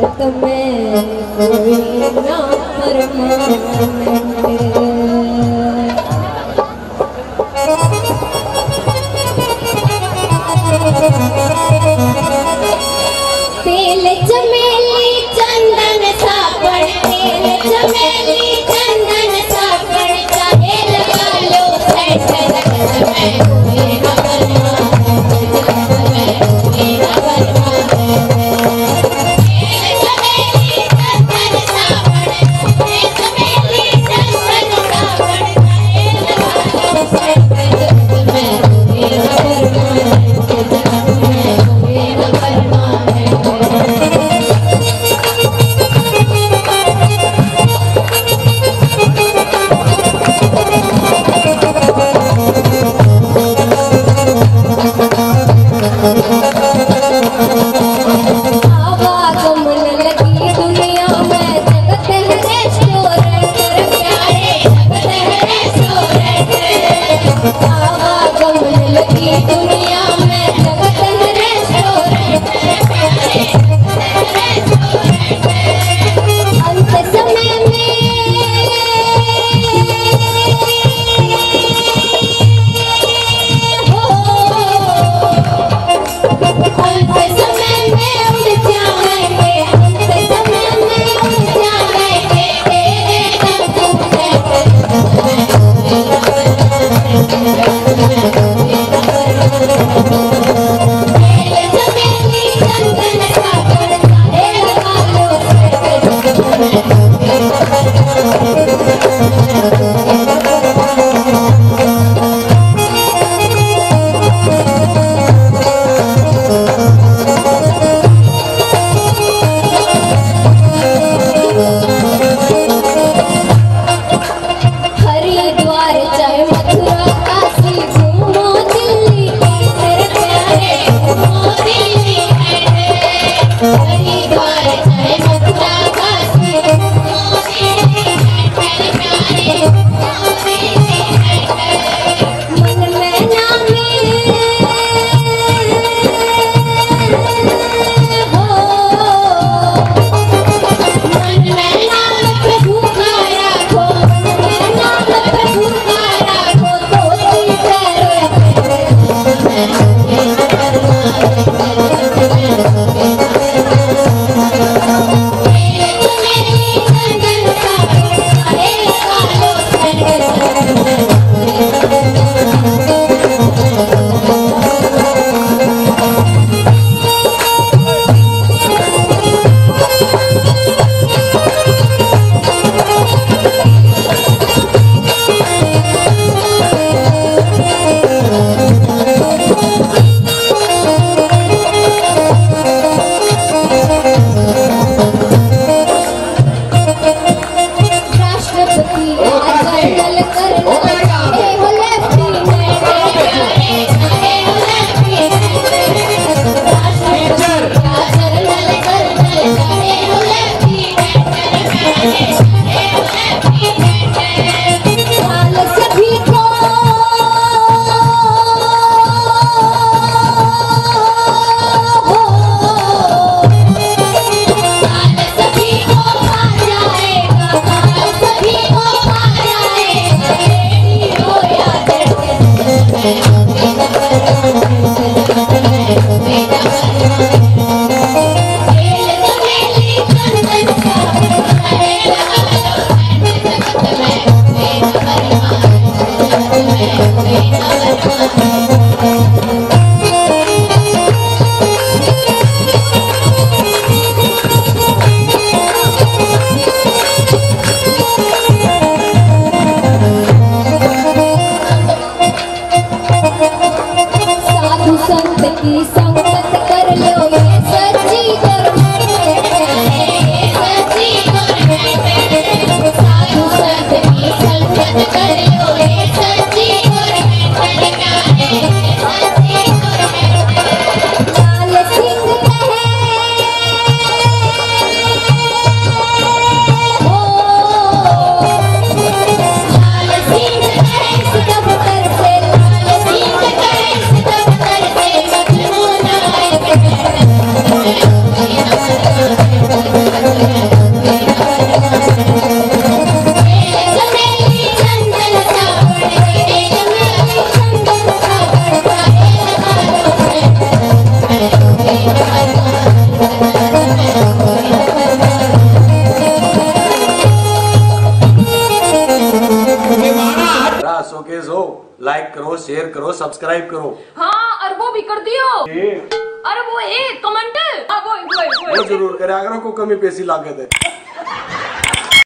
तुम्हें कोई ना तेल चमेली चंदन सापड़, तेल चमेली चंदन सापड़, चाहे लगा लो सेठ लगन में कोई ना बलमा, लगन में कोई ना बलमा। तेल चमेली चंदन सापड़, तेल चमेली चंदन सापड़, चाहे लगा लो सेठ लगन में कोई ना बलमा, लगन में कोई ना बलमा। सब्सक्राइब करो। हाँ और वो भी कर दियो। ये अरे वो एक कमेंट, हाँ वो जरूर करे, अगर को कमी पैसी लागत है।